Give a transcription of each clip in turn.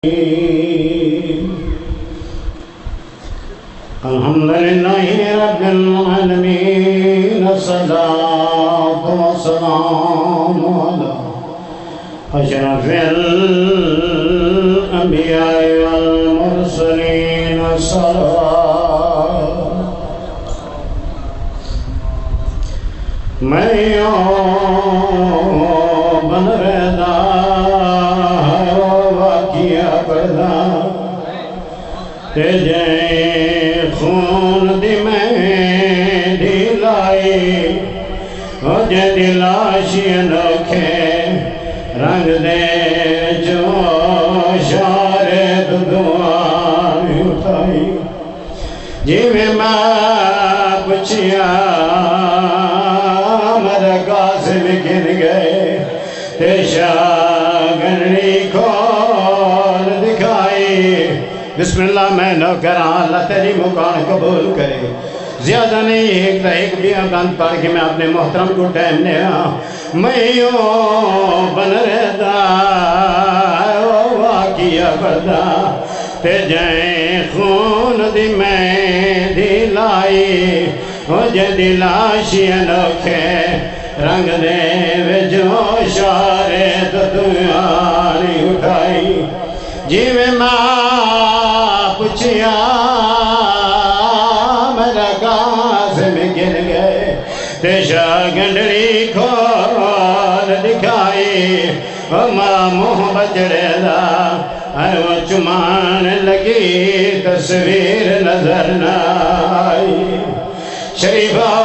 अल्हम्दुलिल्लाहि रब्बिल आलमीन अस्सलातु वस्सलामु अला अशरफिल अंबिया वल मुरसलीन मैं बन रहदा वाकिया पढ़दा ते जय खून दी मैं ढिलाई हो जे दिलाशी अनोखे रंग दे जो शारे दुआई उठाई जिमें मैं पुछिया मेरे कासिम गिर गए ते शागनी खोल दिखाई। बिस्मिल्लाह मैं न करा अल्लाह तेरी मुकान कबूल करे। ज़्यादा नहीं एक भी अकान पढ़ के मैं अपने मोहतरम को टाइम ने मैं बन रहता वाकिया करदा ते जय खून दी मैं दिलाई हो जे दिलाशी अनोखे रंग दे जो शारे दुआनी उठाई जिमें माँ पुछिया मेरा कासिम गिर गए ते शागंडड़ी खोल दिखाई माँ मुँह बजड़ेला वो चुमान लगी तस्वीर नजर न आई। शरीफाओ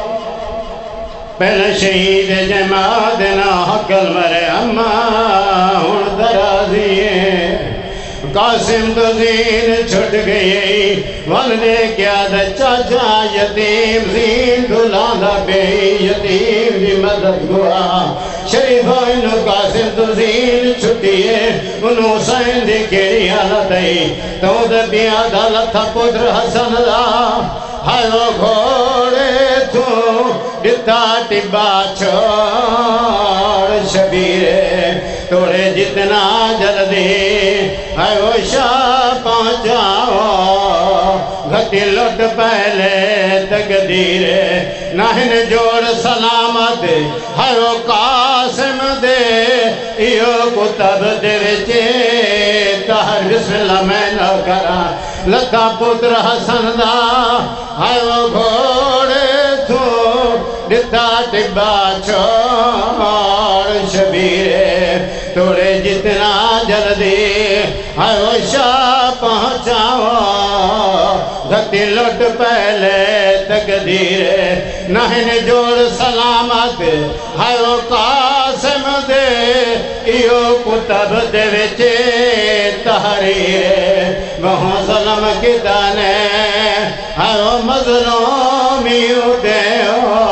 पहले शहीद जमात ना हकल मरे अम्मा हुण दराजिए कासिम तो जीन छुट गई वन दे क्या चाचा यतीम जीन दुलांदा पे यतीम दी मदद हुआ शरीफा इनु कासिम तो जीन छुटिए उन्हों हुसैन दी केड़ी हालत है तो दबिया दा लथा पुत्र हसन दा हाय वो घोड़े तू दिता टिब्बा छोड़ शबीरे तोड़े जितना जल्दी है वो शाह पहुँचाओ घटी लुट पहले तकदीरे नाहिन जोड़ सलामत है वो कासिम दे यो कुतब दे विचे तहर बिस्मिल्लाह मैं न करा लता पुत्र हसन दा है वो घोड़े तू दिता टिब्बा छोड़ शबीरे तोड़े जितना जल्दी है वो शाह पहुँचाओ घटी लुट पहले तकदीरे नाहिन जोड़ सलामत है वो कासिम दे यो कुतब दे विचे तहरीरे वहाँ सलम किदाने है वो मजलूमी उठे